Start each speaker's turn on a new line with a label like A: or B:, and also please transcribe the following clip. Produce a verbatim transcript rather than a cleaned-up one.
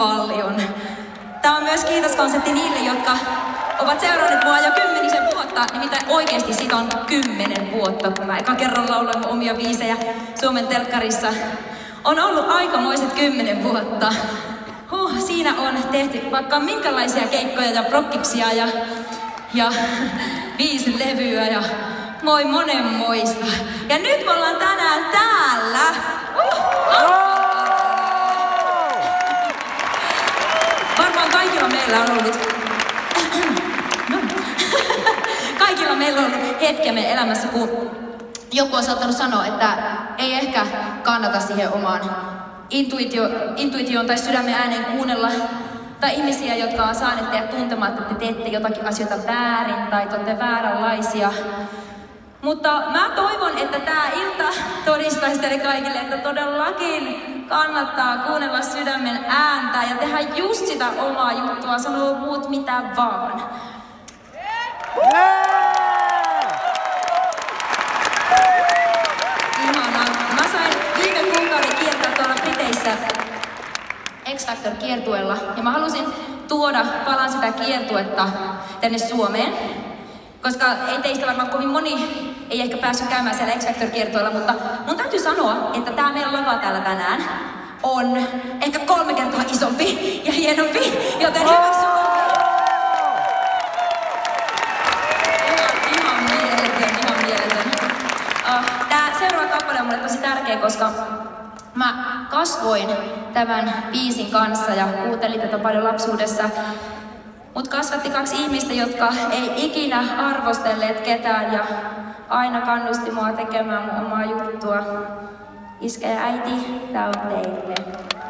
A: paljon. Tämä on myös kiitoskonsertti niille, jotka ovat seuranneet mua jo kymmenisen vuotta, nimittäin oikeasti siitä on kymmenen vuotta, kun mä eka kerran laulan omia biisejä Suomen telkkarissa. On ollut aikamoiset kymmenen vuotta. Huh, siinä on tehty vaikka minkälaisia keikkoja ja prokkiksia ja, ja viisi levyä ja moi monenmoista. Ja nyt me ollaan tänään täällä. Uh, oh. Varmaan kaikilla meillä on ollut kaikilla meillä on ollut hetkemme elämässä, kun joku on saattanut sanoa, että ei ehkä kannata siihen omaan intuitio, intuitioon tai sydämen ääneen kuunnella. Tai ihmisiä, jotka on saaneet teidät tuntemaan, että te teette jotakin asioita väärin tai te olette vääränlaisia. Mutta mä toivon, että tää ilta todistaisi teille kaikille, että todellakin kannattaa kuunnella sydämen ääntä ja tehdä just sitä omaa juttua, sanoo muut mitä vaan. Ihanaa. Mä sain viime kuukauden kiertää tuolla Briteissä X Factor-kiertueella ja mä halusin tuoda palan sitä kiertuetta tänne Suomeen. Koska ei teistä varmaan kovin moni ei ehkä päässyt käymään siellä X Factor-kiertueella, mutta mun täytyy sanoa, että tää meidän lava täällä tänään on ehkä kolme kertaa isompi ja hienompi, joten hyvä Suomi! Ihan, ihan mieletön, ihan mieletön. Uh, tää seuraava kappale on mulle tosi tärkeä, koska mä kasvoin tämän biisin kanssa ja kuuntelin tätä paljon lapsuudessa. Mut kasvatti kaksi ihmistä, jotka ei ikinä arvostelleet ketään ja aina kannusti mua tekemään mun omaa juttua. Iskä ja äiti, tää on teille.